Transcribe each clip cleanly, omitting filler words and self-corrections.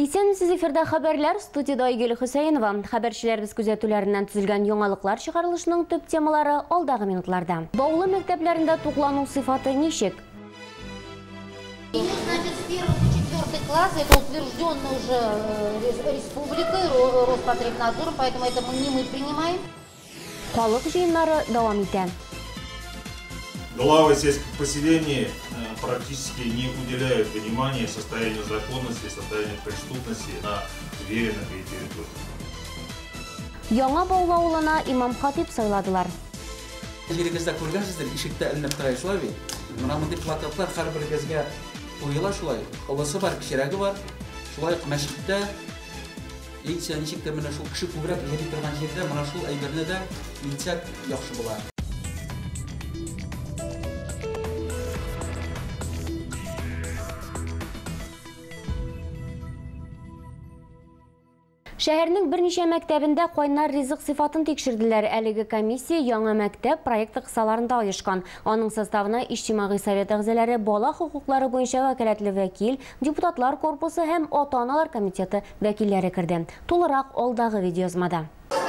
Исәнмесез, эфирда хәбәрләр, студияда Айгөл Хөсәенова. Хәбәрчеләребез күзәтүләреннән төзелгән яңалыклар чыгарылышының төп темалары алдагы минутларда. Баулы мәктәпләрендә туклану сыйфаты ничек? Значит, с 1 по 4 класс это утвержденно уже республикой, Роспотребнадзором, поэтому это не мы принимаем. Халык җыеннары дәвам итә. Главы сельских поселений практически не уделяют внимания состоянию законности, состоянию преступности на уверенных территориях. Яңа Баулы авылына имам-хатип сайладылар. Җирегездә күргәнсездер, ишектә элнеп тора шулай бит. Менә мондый плакатлар һәрбер гезгә куела шулай. Олысы бар, кечерәге бар. Шулай мәчеттә ничектер менә шул кеше күбрәк йөри торган җирдә менә шул әйберне дә илтсәк яхшы була. Шәһәрнең берничә мәктәбендә кайнар ризык сыйфатын тикшерделәр. Әлеге комиссия яңа мәктәп проекты кысаларында оешкан. Аның составына иҗтимагый совет әгъзалары, бала хукуклары буенча вәкаләтле вәкил, депутатлар корпусы һәм ата-аналар комитеты вәкилләре керде. Тулырак алдагы видеоязмада.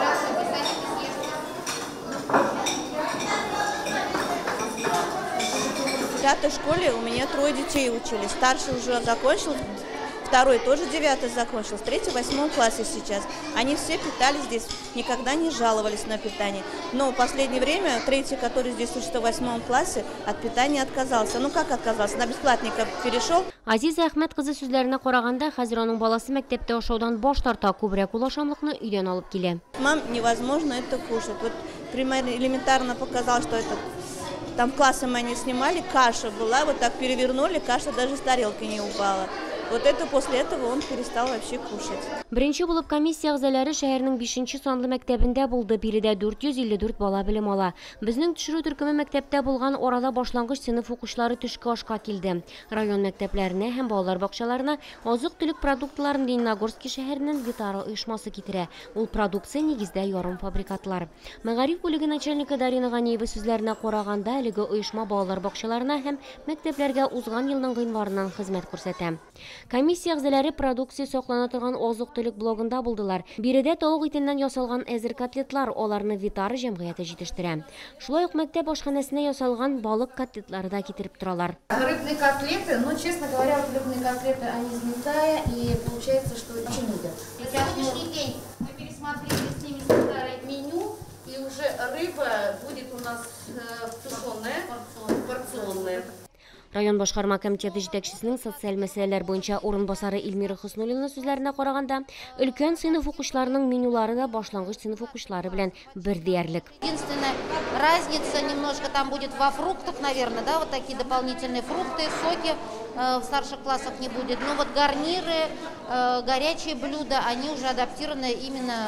В 5-й школе у меня 3 детей учились. Старший уже закончил, второй тоже 9-й закончил, в 3-м, 8-м классе сейчас. Они все питались здесь, никогда не жаловались на питание. Но в последнее время 3-й, который здесь учится в 8-м классе, от питания отказался. Ну как отказался? На бесплатника перешел. Азиза Әхмәт кызы сүзләренә караганда, хәзер аның баласы мәктәптә ашаудан баш тарта, күбрәк ул ашамлыкны өйдән алып килә. Мам, невозможно это кушать. Вот примерно элементарно показал, что это там классом они снимали, каша была, вот так перевернули, каша даже с тарелки не упала. Вот это после этого он перестал вообще кушать. Беренче булып комиссия әгъзалары шәһәрнең 5-нче санлы мәктәбендә булды. Биредә 454 бала белем ала. Безнең төшерү төркеме мәктәптә булган арада башлангыч сыйныф укучылары төшке ашка килде. Район мәктәпләренә һәм балалар бакчаларына азык-төлек продуктларын Лениногорский шәһәреннән Гитара оешмасы китерә. Ул продукция нигездә ярым фабрикатлар. Мәгариф бүлеге начальнигы Дарина Ганиева сүзләренә караганда, әлеге оешма балалар бакчаларына һәм мәктәпләргә узган елның гыйнварыннан хезмәт күрсәтә. Комиссия әгъзалары продукция саклана торган азык-төлек блогында булдылар. Биредә тавык итеннән ясалган әзер котлетлар, аларны Витара җәмгыяте җитештерә. Шулай ук мәктәп ашханәсенә ясалган балык котлетлары да китереп торалар. Рыбные котлеты, но, честно говоря, вот рыбные котлеты, они из Митая, и получается, что это чудо. На сегодняшний день мы пересмотрели с ними старое меню, и уже рыба будет у нас тушеная, порционная. Район башкарма комитеты җитәкчесенең социаль мәсьәләләр буенча урынбасары Илмира Хөснуллина сүзләренә караганда, өлкән сыйныф укучыларының менюлары да башлангыч сыйныф укучылары белән бер диярлек. Единственная разница немножко там будет во фруктах, наверное, да, вот такие дополнительные фрукты, соки в старших классах не будет. Но вот гарниры, горячие блюда, они уже адаптированы именно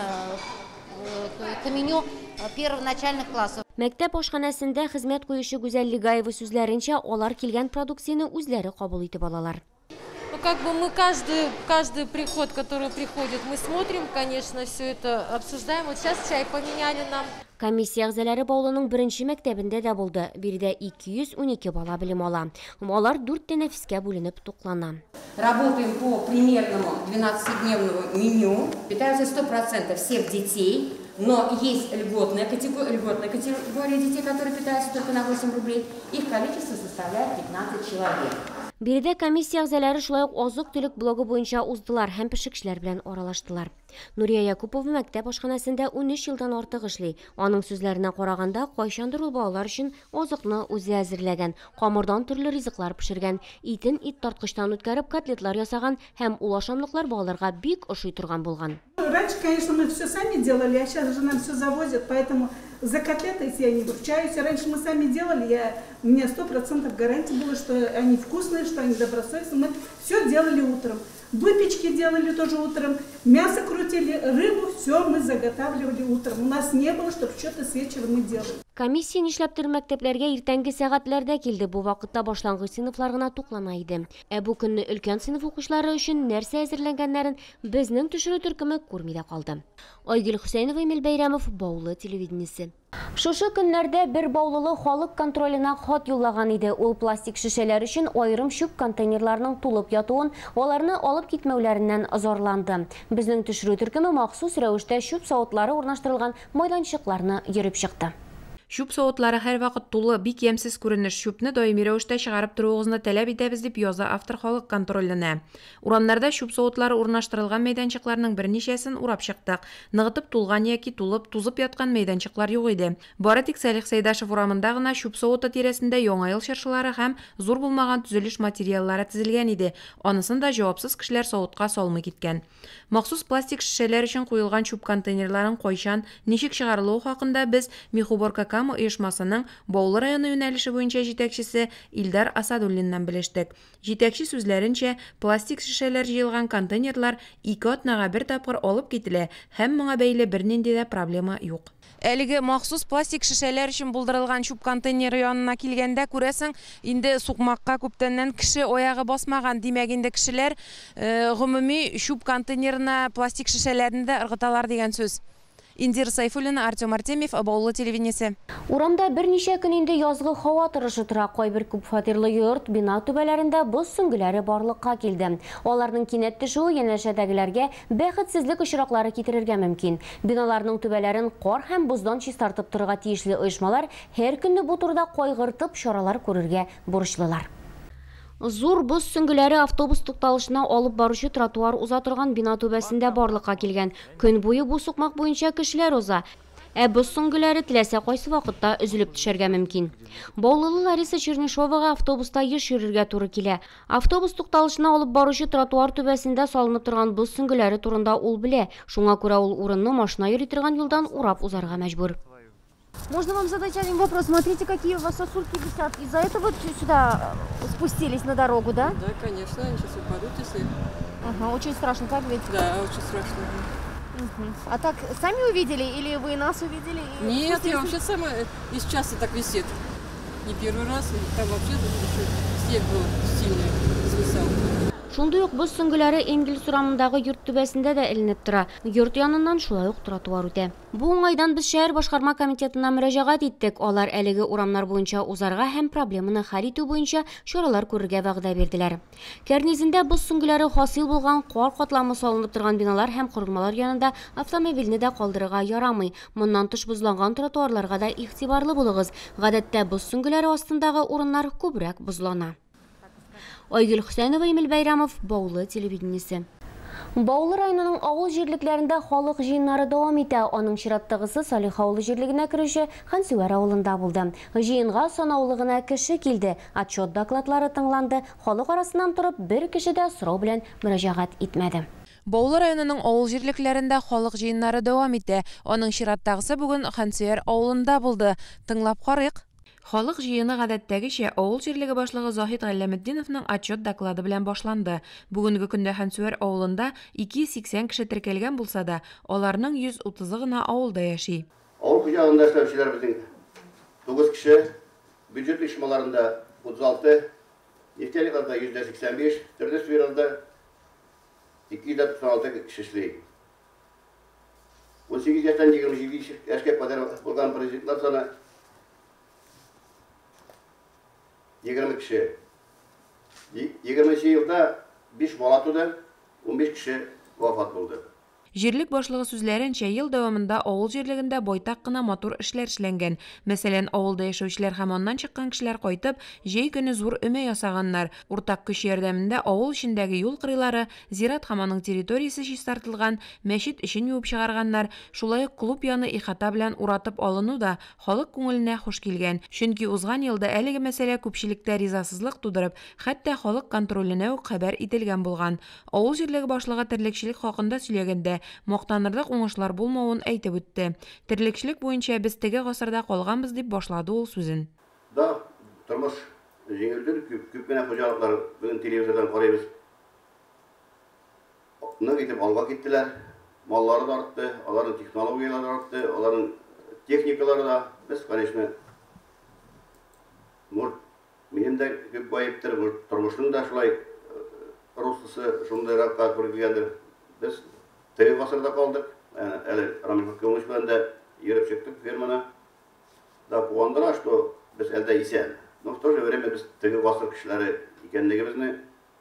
к меню первоначальных классов. Мәктәп ашханәсендә хезмәт куючы Гүзәл Лигаева сүзләренчә, алар килгән продукцияны үзләре кабул итеп алалар. Ну, как бы мы каждый приход, который приходит, мы смотрим, конечно, все это обсуждаем. Вот сейчас чай поменяли нам. Комиссия әгъзалары Баулының беренче мәктәбендә дә булды. Биредә 212 бала белем ала. Алар 4 тәнәфескә бүленеп туклана. Работаем по примерному 12-дневному меню. Питаются 100% всех детей, но есть льготная категория детей, которые питаются только на 8 рублей. Их количество составляет 15 человек. Биредә комиссия әгъзалары шулай ук азык-төлек блогы буенча уздылар һәм пешекчеләр белән аралаштылар. Нурия Якупова мәктәп ашханәсендә 13 елдан артык эшли. Аның сүзләренә караганда, кайчандыр ул балалар өчен азыкны үзе әзерләгән, камырдан төрле ризыклар пешергән, итен ит тарткычтан үткәреп котлетлар ясаган һәм ул ашамлыклар балаларга бик ошый торган булган. Раньше, конечно, мы все сами делали, а сейчас же нам все завозят, поэтому за котлеты, если я не вручаюсь, раньше мы сами делали, у меня 100% гарантия была, что они вкусные, что они добросовестные. Мы все делали утром. Выпечки делали тоже утром, мясо крутили, рыбу, все мы заготавливали утром. У нас не было, чтобы что-то с вечера мы делали. Комиссия нишләптер мәктәпләргә иртәнге сәгатьләрдә килде. Бу вакытта башлангыч сыйныфлар гына туклана иде. Бу көнне өлкән сыйныф укучылары өчен нәрсә әзерләнгәннәрен безнең төшерү төркеме күрми дә калды. Айгөл Хөсәйнова, Эмил Бәйрәмов, Баулы телевидениесе. Шушы көннәрдә бер баулылы халык контролена хат юллаган иде. Ул пластик шешәләр өчен аерым чүп контейнерларның тулып ятуын, аларны алып китмәүләреннән зарланды. Безнең төшерү төркеме махсус рәвештә чүп савытлары урнаштырылган майданчыкларны йөреп чыкты. Шүп савытлары һәр вакыт тулы, бик ямьсез күренеш. Шүпне даими рәвештә чыгарып торуыгызны таләп итәбез дип яза автор халык контроленә. Урамнарда шүп савытлары урнаштырылган мәйданчыкларның берничәсен урап чыктык. Ныгытып тулган яки тулып, тузып яткан мәйданчыклар юк иде. Бары тик Салих Сәйдашев урамында гына шүп савыты тирәсендә яңа ел чыршылары һәм зур булмаган төзелеш материаллары тезелгән иде. Анысын да җавапсыз кешеләр савытка салмый киткән. Махсус пластик шешәләр өчен куелган шүп контейнерларын кайчан, ничек чыгарылуы хакында без Михуборка оешмасының Баулы районы юнәлеше буенча җитәкчесе Илдар Асадуллиннан белештек. Җитәкче сүзләренчә, пластик шешәләр җыелган контейнерлар 2 атнага бер тапкыр алып кителә һәм моңа бәйле бернинди дә проблема юк. Әлеге махсус пластик шешәләр өчен булдырылган шүп контейнеры янына килгәндә күрәсең, инде сукмакка күптәннән кеше аягы басмаган. Димәк, инде кешеләр гомуми шүп контейнерына пластик шешәләрне дә ыргыталар дигән сүз. Индира Сайфуллина, Артем Артемьев, Баулы телевидениесе. Урамда берничә көн инде язгы һава торышы тора. Кайбер күп фатирлы йорт, бина түбәләрендә боз сөңгеләре барлыкка килде. Аларның кинәт төшүе янәшәдәгеләргә бәхетсезлек очраклары китерергә мөмкин. Биналарның түбәләрен кар һәм боздан чистартып торырга тиешле оешмалар һәр көнне бу турыда кайгыртып чаралар күрергә бурычлылар. Зур боз сөңгеләре автобус тукталышына алып баручы тротуар уза торган бина түбәсендә барлыкка килгән. Көн буе бу сукмак буенча кешеләр уза. Боз сөңгеләре теләсә кайсы вакытта өзелеп төшәргә мөмкин. Баулылы Лариса Чернышовага автобуста еш йөрергә туры килә. Автобус тукталышына алып баручы тротуар түбәсендә салынып торган боз сөңгеләре турында ул белә. Шуңа күрә ул урынны машина йөри торган юлдан урап узарга мәҗбүр. Можно вам задать один вопрос? Смотрите, какие у вас сосульки висят. Из-за этого сюда спустились на дорогу, да? Да, конечно, они сейчас упадут, если... Ага, очень страшно, так ведь? Да, очень страшно. А так сами увидели или вы нас увидели? Нет, я вообще сама из часа так висит. Не первый раз, там вообще снег был сильный, свисал. Шундый ук боз сөңгеләре Энгель сурамындагы йорт түбәсендә дә эленеп тора. Йорт яныннан шулай ук тротуар үтә. Бу уңайдан без шәһәр башкарма комитетына мөрәҗәгать иттек. Алар әлеге урамнар буенча узарга һәм проблеманы хәл итү буенча чаралар күрергә вәгъдә бирделәр. Кәрнизендә боз сөңгеләре хасил булган кар катламы салынып торган биналар һәм корылмалар янында автомобильне дә калдырырга ярамый. Моннан тыш бозланган тротуарларга да игътибарлы булыгыз. Гадәттә боз сөңгеләре астындагы урыннар күбрәк бозлана. Айгөл Хөсәйнова, Эмил Бәйрәмов, Баулы телевидениесе. Баулы районының авыл җирлекләрендә халык җыеннары дәвам итә. Аның чираттагысы Салих авылы җирлегенә керүче Хансуар авылында булды. Җыенга санаулы гына кеше килде. Отчет докладлары тыңланды. Халык арасыннан торып бер кеше дә сорау белән мөрәҗәгать итмәде. Баулы районының авыл җирлекләрендә халык җыеннары дәвам итә. Аның чираттагысы бүген Хансуар авылында булды. Тыңлап карыйк. Халык җыены гадәттәгечә авыл җирлеге башлыгы Заһид Галләметдиновның отчет доклады белән башланды. Бүгенге көндә Хансуар авылында 280 кеше теркәлгән булса да, аларның 130-ы гына авылда яши. Авыл хуҗалыгында эшләүчеләр безнең 9 кеше, бюджет оешмаларында 36, нефтяникларда 185, төрдә сфераларда 296 кеше эшли. 18 яшьтән 27 яшькә кадәр булган президентлар саны 20 кеше. 20 елда 5 бала туды, 15 кеше вафат булды. Җирлек башлыгы сүзләренчә, ел дәвамында авыл җирлегендә байтак кына матур эшләр эшләнгән. Мәсәлән, авылда яшәүчеләр һәм аннан чыккан кешеләр кайтып, җәй көне зур өмә ясаганнар. Уртак көч ярдәмендә авыл эчендәге юл кырыйлары, зират һәм аның территориясе чистартылган, мәчет эчен юып чыгарганнар. Шулай ук клуб яны ихата белән уратып алыну да халык күңеленә хуш килгән. Чөнки узган елда әлеге мәсьәлә күпчелектә ризасызлык тудырып, хәтта халык контроленә үк хәбәр ителгән булган. Авыл җирлеге башлыгы терлекчелек хакында сөйләгәндә, мактанырлык уңышлар булмавын әйтеп үтте. Терлекчелек буенча без теге гасырда калганбыз дип башлады ул сүзен. Да, тормыш җиңелдер, күп кенә хуҗалыклар бүген телевизордан карыйбыз. Нык итеп алга киттеләр. Маллары да артты, аларның технологиялары артты, аларның техникалары да Biz, конечно, benim de köp bayıptır, turmuşun da şulay ruhsası şundayrakka kurgilgendir. Biz tegi asırda kaldık. Yani Ramil Hakkı'mış ben de yürüp çıktık firmana. Da puandılar, что biz elde isen. Но в то же время biz tegi asır kişileri ikenligimizni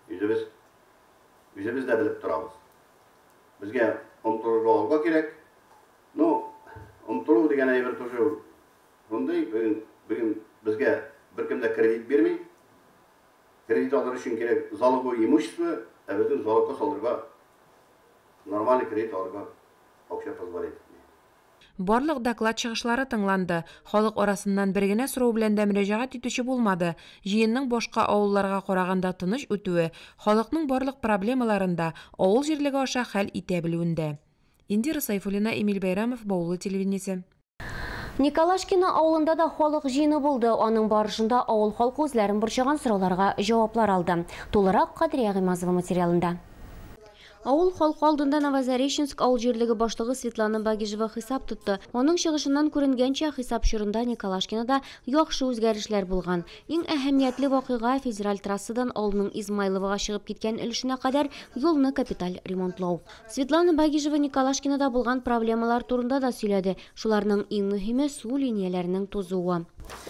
yüzümüz de bilip durabız. Bizge umtulucu olga gerek. No, umtulu degen bir tuşu bunday bugün bizge bir kimde kredit vermey. Kredit alır için gerek залоговое имущество, bizim залогка салырга нормальный кредит алырга акча позволяет. Барлык доклад чыгышлары тыңланды. Халык арасыннан бер генә сорау белән дә мөрәҗәгать итүче булмады. Җыенның башка авылларга караганда тыныч үтүе халыкның барлык проблемаларында авыл җирлеге аша хәл итә белүендә. Индира Сайфуллина, Эмиль Байрамов, Баулы телевидениесе. Николашкино авылында да халык җыены булды. Аның барышында авыл халкы үзләрен борчыган сорауларга җаваплар алды. Тулырак Кадрия Гыймазова материалында. Авыл халкы алдында Новозареченск авыл җирлеге башлыгы Светлана Багижева хисап тотты. Аның чыгышыннан күренгәнчә, хисап чорында Николашкинода яхшы үзгәрешләр булган. Иң әһәмиятле вакыйга федераль трассадан авылның Измайловага чыгып киткән өлешенә кадәр юлны капиталь ремонтлау. Светлана Багижева Николашкинода булган проблемалар турында да сөйләде. Шуларның иң мөһиме су линияләренең тузуы.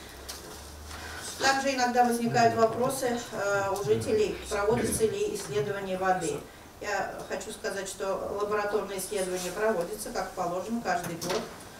Также иногда возникают вопросы у жителей, проводятся ли исследования воды. Я хочу сказать, что лабораторные исследования проводятся, как положено, каждый год.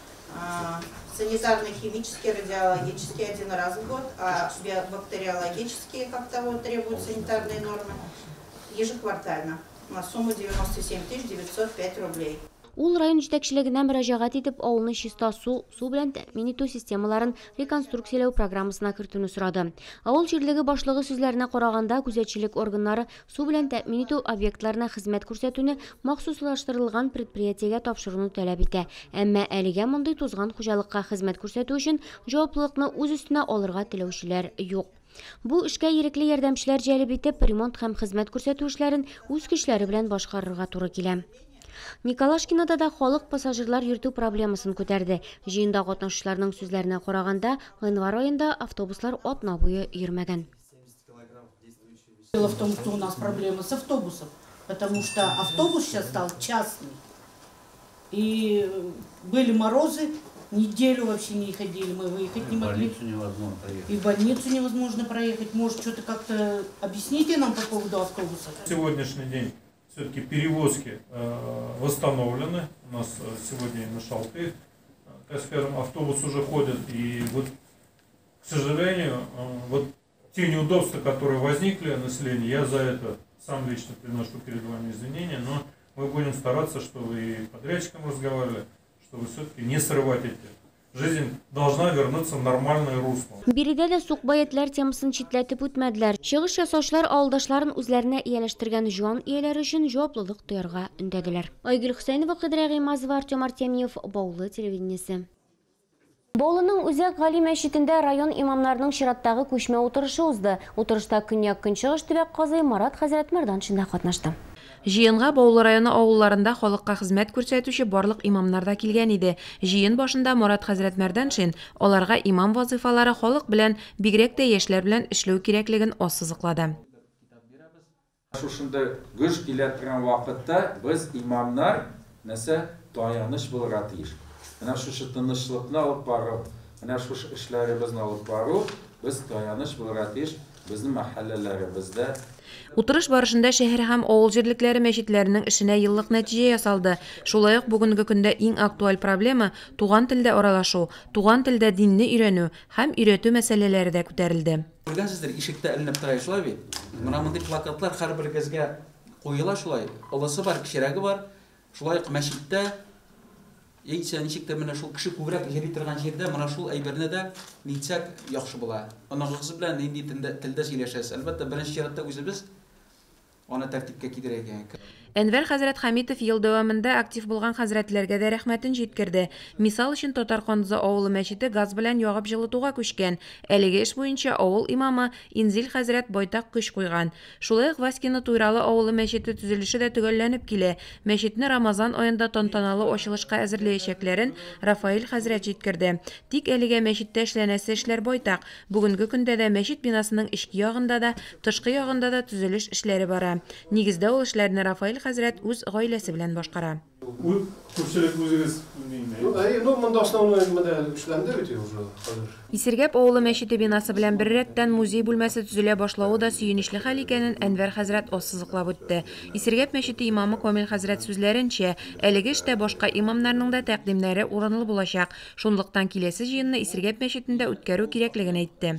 Санитарные, химические, радиологические один раз в год, а биобактериологические, как того требуют санитарные нормы, ежеквартально на сумму 97 905 рублей. Ул район җитәкчелегенә мөрәҗәгать итеп, авылны чиста су белән тәэмин итү системаларын реконструкцияләү программасына кертүне сорады. Авыл җирлеге башлыгы сүзләренә караганда, күзәтчелек органнары су белән тәэмин итү объектларына хезмәт күрсәтүне махсуслаштырылган предприятиегә тапшыруны таләп итә. Әмма әлегә мондый тузган хуҗалыкка хезмәт күрсәтү өчен җаваплылыкны үз өстенә алырга теләүчеләр юк. Бу эшкә ирекле ярдәмчеләр җәлеп итеп, ремонт һәм хезмәт күрсәтү эшләрен үз көчләре белән башкарырга туры килә. Николашкинода да халык пассажирлар йөртү проблемасын күтәрде. Җыенда катнашучыларның сүзләренә караганда, январь аенда автобуслар атна буе йөрмәгән. Дело в том, что у нас проблемы с автобусом, потому что автобус сейчас стал частный. И были морозы, неделю вообще не ходили, мы выехать не могли. В больницу невозможно проехать. И в больницу невозможно проехать. Может, что-то как-то объясните нам по поводу автобуса? Сегодняшний день все-таки перевозки восстановлены. У нас сегодня на Шалты, так скажем, автобус уже ходит. И вот, к сожалению, вот те неудобства, которые возникли населению, я за это сам лично приношу перед вами извинения, но мы будем стараться, чтобы и подрядчикам разговаривали, чтобы все-таки не срывать эти. Жизнь должна вернуться в нормальное русло. Биредә дә сук баятлар темасын читләтеп үтмәделәр. Чыгыш ясаучылар авылдашларын үзләренә ияләштергән җан ияләре өчен җаваплылык тоярга өндәделәр. Айгөл Хөсәйнова, Кадрия Гыймазова, Артем Артемьев, Баулы телевидениесе. Баулының Үзәк Гали мәчетендә район имамнарының чираттагы күчмә утырышы узды. Утырышта Көньяк-Көнчыгыш төбәк казый Марат Хәзрәт Мәрдан да катнашты. Җыенга Баулы районы авылларында халыкка хезмәт күрсәтүче барлык имамнар да килгән иде. Җыен башында Марат Хәзрәт Мәрдан аларга имам вазифалары халык белән, бигрәк тә яшьләр белән эшләү кирәклеген ассызыклады. Шушында гыш килә торган вакытта без имамнар нәрсә таяныч булырга тиеш. Менә шушы тынычлыкны алып бару, менә шушы эшләребезне алып бару, без таяныч булырга тиеш безнең мәхәлләләребездә. Утырыш барышында шәһәр һәм авыл җирлекләре мәчетләренең эшенә еллык нәтиҗә ясалды. Шулай ук бүгенге көндә иң актуаль проблема туган телдә аралашу, туган телдә динне өйрәнү һәм өйрәтү мәсьәләләре дә күтәрелде. Күргәнсездер, ишектә эленеп тора шулай бит. Менә мондый плакатлар һәрбер гәзгә куела шулай. Алысы бар, кичерәге бар. Шулай ук мәчеттә ничектә менә шул кеше күбрәк йөри торган җирдә менә шул әйберне дә нитсәк яхшы була. Аныгыз белән нинди телдә сөйләшәсез. Әлбәттә беренче чиратта үзебез аны тәртипкә китерергә. Әнвәр хәзрәт Хамитов ел дәвамында актив булган хәзрәтләргә дә рәхмәтен җиткерде. Мисал өчен Татарканзы авылы мәчете газ белән ягып җылытуга күчкән. Әлеге эш буенча авыл имамы Инзил хәзрәт байтак көч куйган. Шулай ук Васькино Туйралы авылы мәчете төзелеше дә төгәлләнеп килә. Мәчетне Рамазан аенда тантаналы ачылышка әзерләячәкләрен Рафаил хәзрәт җиткерде. Тик әлегә мәчеттә эшләнәсе эшләр байтак. Бүгенге көндә дә мәчет бинасының эчке ягында да, тышкы ягында да төзелеш эшләре бара. Нигездә ул эшләрне Рафаил хәзрәт үз гаиләсе белән башкара. Исергәп авылы мәчете бинасы белән бер рәттән музей бүлмәсе төзелә башлауы да сөенечле хәл икәнен Әнвәр хәзрәт ассызыклап үтте. Исергәп мәчете имамы Камил хәзрәт сүзләренчә, әлеге эштә башка имамнарның да тәкъдимнәре урынлы булачак. Шунлыктан киләсе җыенны Исергәп мәчетендә үткәрү кирәклеген әйтте.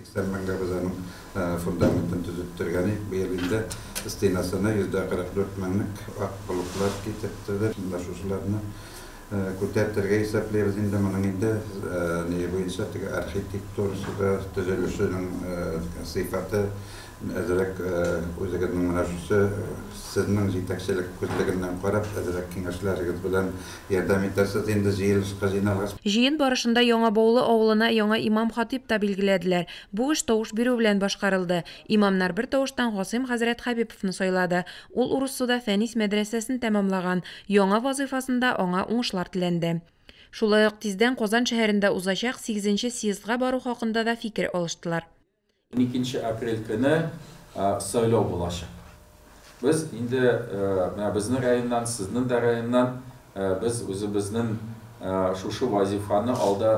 Фундаментын төзүттергәне быел инде стенасына 144 меңлек акбылыклар китептерде. Шушыларны күтәртергә исәпләйбез инде. Моның инде не буенча архитектурасында төзелешенең сыйфаты әзрәк үзегезнең мөнәсәбәте сезнең җитәкчелек күзлегеннән карап әзрәк киңәшләрегез белән ярдәм итәрсез инде җыелышка җыйналган. Җыен барышында Яңа Баулы авылына яңа имам хатип та билгеләделәр. Бу эш тавыш бирү белән башкарылды. Имамнар бер тавыштан Гасыйм хәзрәт Хәбиповны сайлады. Ул Урыссуда Фәнис мәдрәсәсен тәмамлаган. Яңа вазыйфасында аңа уңышлар теләнде. Шулай ук тиздән Казан шәһәрендә узачак 8нче съездга бару хакында да фикер алыштылар. 12 апрель көне сайлау булачак. Без инде безнең районнан, сезнең дә районнан без үзебезнең шушы вазифаны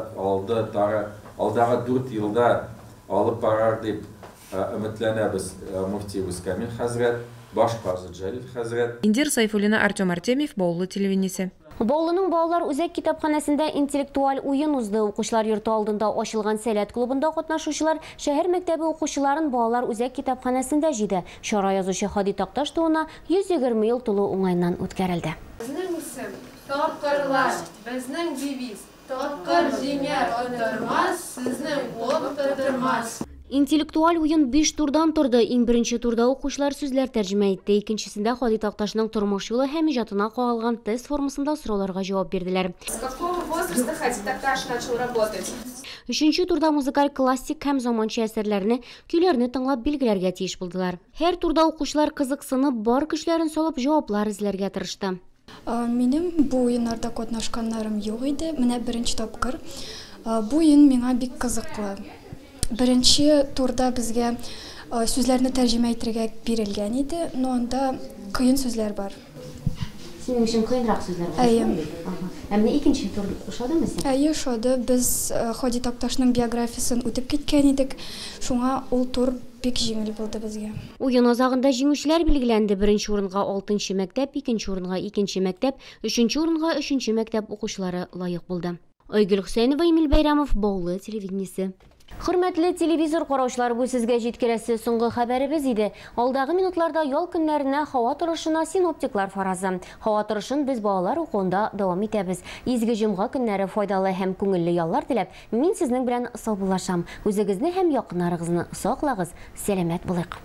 алдагы 4 елда алып барар дип өметләнәбез. Муфтиебез Камил хәзрәт, баш казы Җәлил хәзрәт. Индир Сайфуллина, Артем Артемьев, Баулы телевидениесе. Баулының балалар үзәк китапханәсендә интеллектуаль уен узды. Укучылар йорты алдында ачылган сәләт клубында катнашучылар шәһәр мәктәбе укучыларын балалар үзәк китапханәсендә җыйды. Чара язучы Хади Такташ туына 120 ел тулу уңайнан үткәрелде. Безнең исем Тапкырлар, безнең девиз Тапкыр җиңәр отырмас, сезнең ок тотырмас. Интеллектуаль уен 5 турдан торды. Иң беренче турда укучылар сүзләр тәрҗемә итте. Икенчесендә Хади Такташның тормыш юлы һәм иҗатына кагылган тест формасында сорауларга җавап бирделәр. С какого возраста Хади Такташ начал работать? Өченче турда музыкаль классик һәм заманча әсәрләрне, көйләрне тыңлап билгеләргә тиеш булдылар. Һәр турда укучылар кызыксынып, бар көчләрен салып җаваплар эзләргә тырышты. Минем бу уеннарда катнашканнарым юк иде. Менә беренче тапкыр. Бу уен миңа бик кызыклы. Беренче турда безгә сүзләрне тәрҗемә итәргә бирелгән иде, но анда кыен сүзләр бар. Синең өчен кыенрак сүзләр бар. Әмма икенче тур ошадымы син? Ошады. Без Хади Такташның биографиясын үтеп киткән идек. Шуңа ул тур бик җиңел булды безгә. Уен азагында җиңүчеләр билгеләнде. Беренче урынга 6нчы мәктәп, икенче урынга 2нче мәктәп, өченче урынга 3нче мәктәп укучылары лаек булды. Айгөл Хөсәйнова, Эмил Бәйрәмов, Баулы телевидениесе. Хөрмәтле телевизор караучылар, бу сезгә җиткерәсе соңгы хәбәребез иде. Алдагы минутларда ял көннәренә һава торышына синоптиклар фаразы. Һава торышын без балалар укуында дәвам итәбез. Изге җомга көннәре файдалы һәм күңелле яллар теләп, мин сезнең белән саубуллашам. Үзегезне һәм якыннарыгызны саклагыз. Сәламәт булыйк.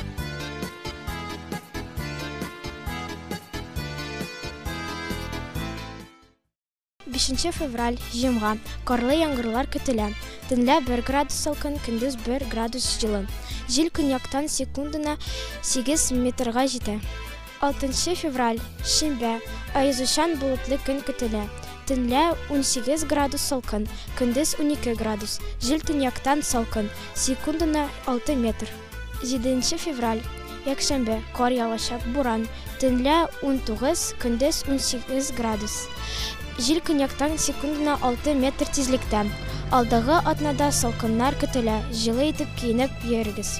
5 февраль, җомга, карлы яңгырлар көтелә. Төнлә 1 градус салкын, көндез 1 градус җылы. Җил көньяктан секундына 8 метрга җитә. 6 февраль, шимбә, аязучан болытлы көн көтелә. Төнлә 18 градус салкын, көндез 12 градус. Җил көньяктан салкын, секундына 6 метр. 7 февраль, якшәмбе, кар явачак, буран. Төнлә 19, көндез 18 градус. Җил көньяктан секундына 6 метр тизлектә. Алдагы атнада салкыннар көтелә. Җылы итеп киенеп йөрегез.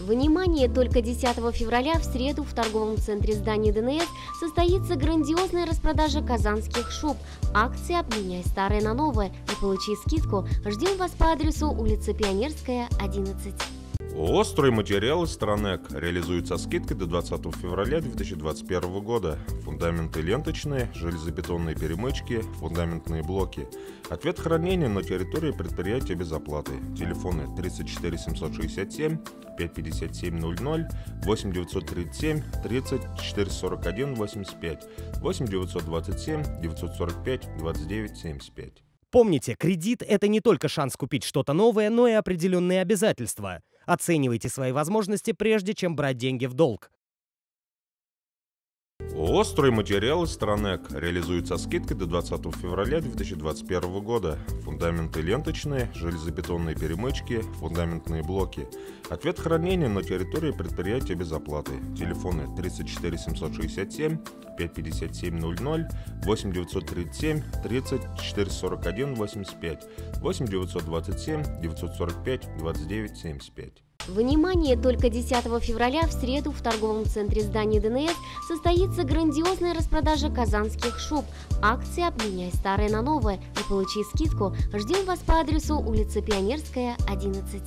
Внимание! Только 10 февраля в среду в торговом центре здания ДНС состоится грандиозная распродажа казанских шуб. Акция «Обменяй старое на новое» и получи скидку. Ждем вас по адресу улица Пионерская, 11. ООО «Стройматериалы Странэк» реализует со скидкой до 20 февраля 2021 года. Фундаменты ленточные, железобетонные перемычки, фундаментные блоки. Ответ хранения на территории предприятия без оплаты. Телефоны 34 767 557 00, 8 937 30 441 85, 8 927 945 29 75. Помните, кредит – это не только шанс купить что-то новое, но и определенные обязательства. Оценивайте свои возможности, прежде чем брать деньги в долг. ООО «Стройматериалы Странэк» реализует со скидкой до 20 февраля 2021 года. Фундаменты ленточные, железобетонные перемычки, фундаментные блоки. Ответ хранения на территории предприятия без оплаты. Телефоны 34 767 557 00, 8 937 30 441 85, 8 927 945 29 75. Внимание! Только 10 февраля в среду в торговом центре здания ДНС состоится грандиозная распродажа казанских шуб. Акция «Обменяй старое на новое» и получи скидку. Ждем вас по адресу улица Пионерская, 11.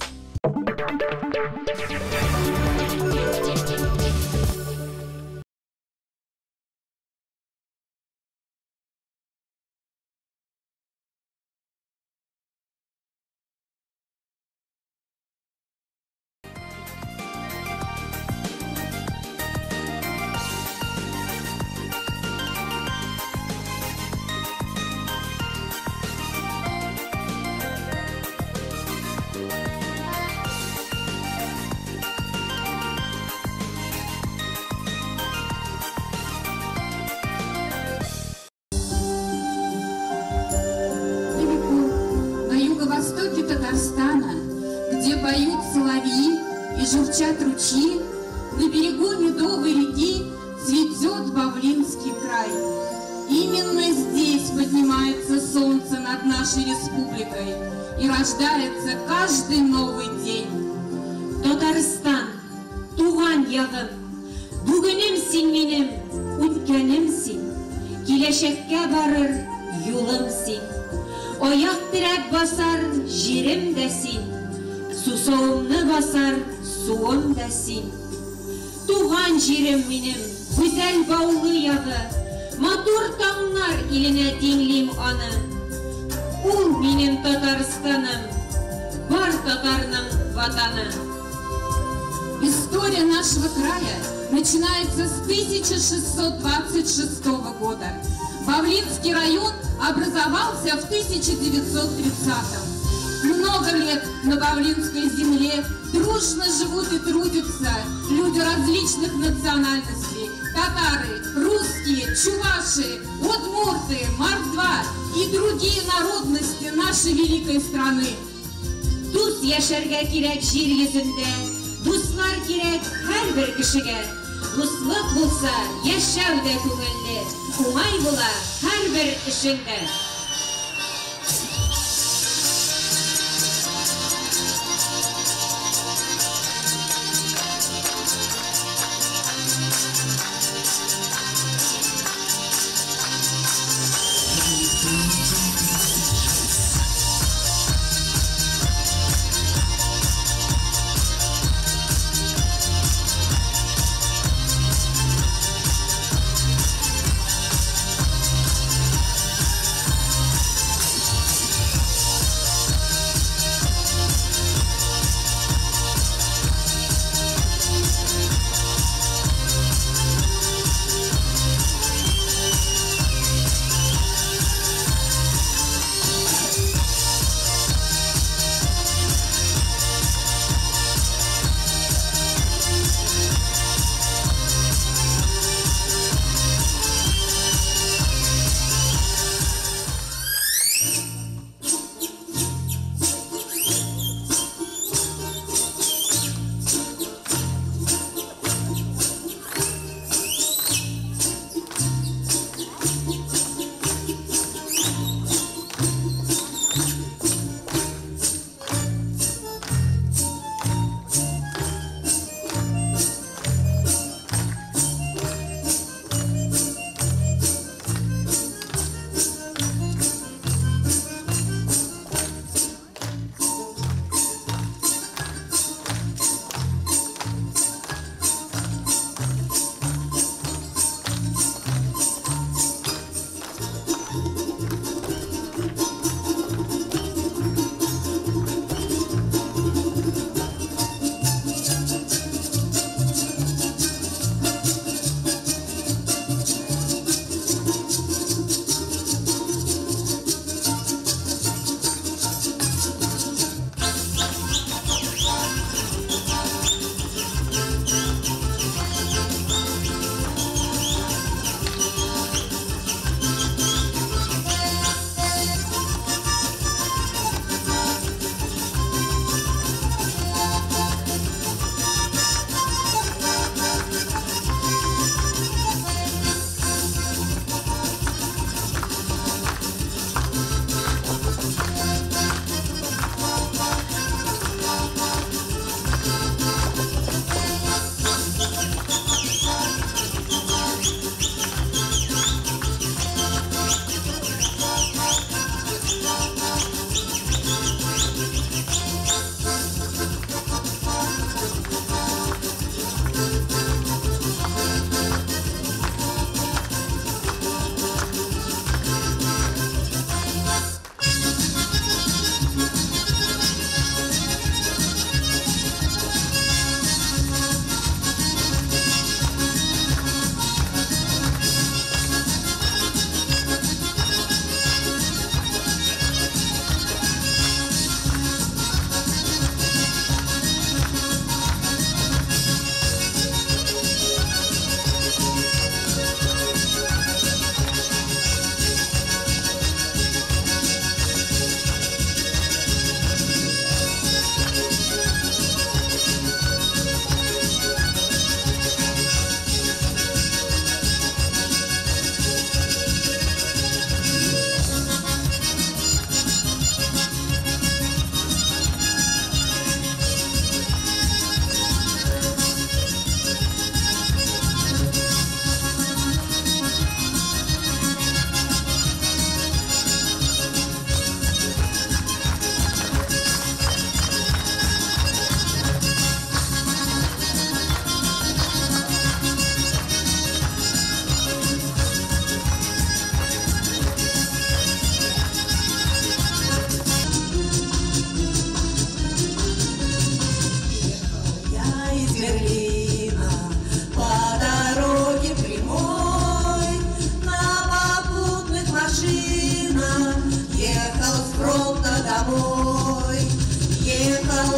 Татарстана, где поют соловьи и журчат ручьи, на берегу медовой реки цветет Бавлинский край. Именно здесь поднимается солнце над нашей республикой и рождается каждый новый день. Татарстан, туган ягым, бүгенемсин минем, үткенемсин, киләчәккә барыр юлымсин. Аяк терәп басар җирем дә син, сусауымны басар суым да син. Туган җирем минем, гүзәл баулы ягы, матур таңнар иленә тиңлим аны. Ул минем Татарстаным, бар татарның ватаны. История нашего края начинается с 1626 года. Бавлинский район образовался в 1930-м. Много лет на Бавлинской земле дружно живут и трудятся люди различных национальностей. Татары, русские, чуваши, удмурты, мордва и другие народности нашей великой страны. Дус яшәргә кирәк җир йөзендә, дуслар кирәк һәрбер кешегә. Дуслык булса, яшәү дә күңелле, уңай була һәрбер эшеңдә.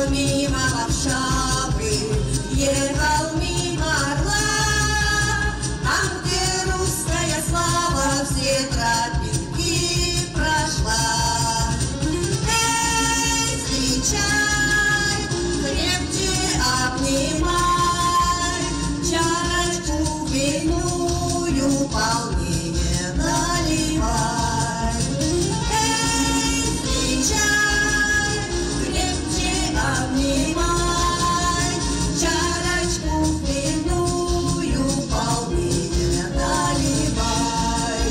Ехал мимо Варшавы, ехал мимо Орла, там, где русская слава все тропинки прошла. Эй, встречай, крепче обнимай, чарочку винную полнее наливай. Эй, встречай, крепче обнимай, чарочку винную полнее наливай.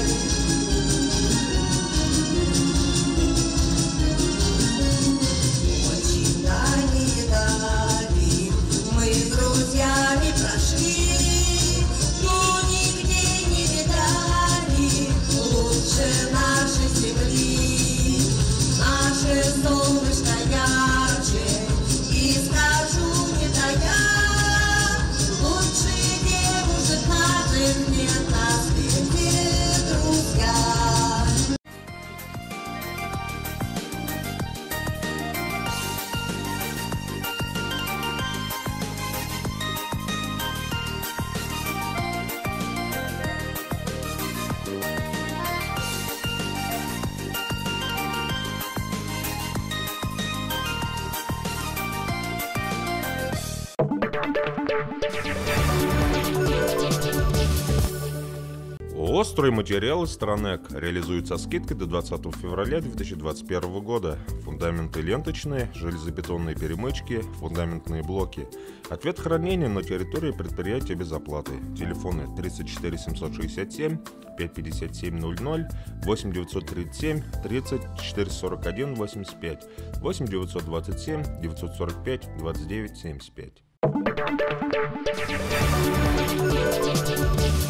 Очень дальние дали мы с друзьями прошли, но нигде не видали лучше нашей земли. Наше солнышко ярче, и скажу не тая, лучше девушек наших нет на свете, друзья. ООО «Стройматериалы Странэк» реализует со скидкой до 20 февраля 2021 года. Фундаменты ленточные, железобетонные перемычки, фундаментные блоки. Ответ хранения на территории предприятия без оплаты. Телефоны 34 767 557 00, 8 937 30 441 85, 8 927 945 29 75.